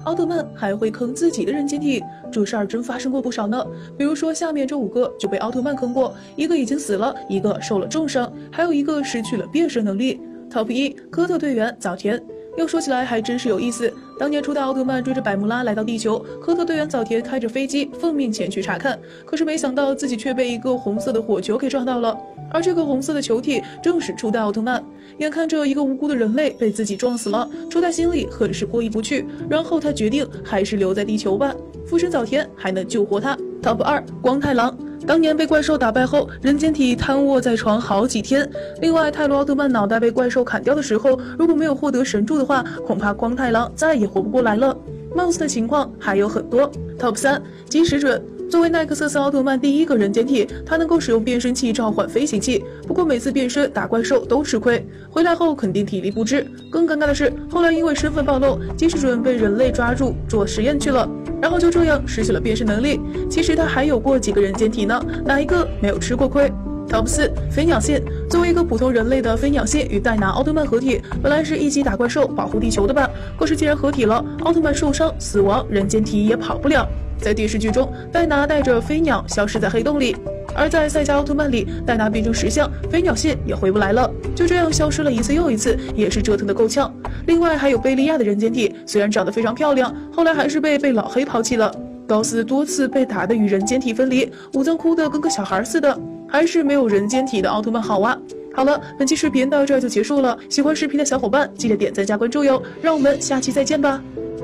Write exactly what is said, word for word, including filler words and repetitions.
奥特曼还会坑自己的人间体，这事儿真发生过不少呢。比如说下面这五个就被奥特曼坑过，一个已经死了，一个受了重伤，还有一个失去了变身能力。Top 一，科特队员早田。要说起来还真是有意思，当年初代奥特曼追着百慕拉来到地球，科特队员早田开着飞机奉命前去查看，可是没想到自己却被一个红色的火球给撞到了，而这个红色的球体正是初代奥特曼。眼看着一个无辜的人类被自己撞死了，初代心里很是过意不去，然后他决定还是留在地球吧，附身早田还能救活他。Top 二，光太郎。当年被怪兽打败后，人间体瘫卧在床好几天。另外，泰罗奥特曼脑袋被怪兽砍掉的时候，如果没有获得神柱的话，恐怕光太郎再也活不过来了。貌似的情况还有很多。Top 三，金石准。作为奈克瑟斯奥特曼第一个人间体，他能够使用变身器召唤飞行器，不过每次变身打怪兽都吃亏，回来后肯定体力不支。更尴尬的是，后来因为身份暴露，金石准被人类抓住做实验去了，然后就这样失去了变身能力。其实他还有过几个人间体呢，哪一个没有吃过亏？Top 四，飞鸟线。作为一个普通人类的飞鸟线与戴拿奥特曼合体，本来是一起打怪兽保护地球的吧，可是既然合体了，奥特曼受伤死亡，人间体也跑不了。在电视剧中，戴拿带着飞鸟消失在黑洞里，而在赛迦奥特曼里，戴拿变成石像，飞鸟线也回不来了，就这样消失了一次又一次，也是折腾的够呛。另外还有贝利亚的人间体，虽然长得非常漂亮，后来还是被被老黑抛弃了。高斯多次被打得与人间体分离，武藏哭得跟个小孩似的，还是没有人间体的奥特曼好啊。好了，本期视频到这就结束了，喜欢视频的小伙伴记得点赞加关注哟，让我们下期再见吧。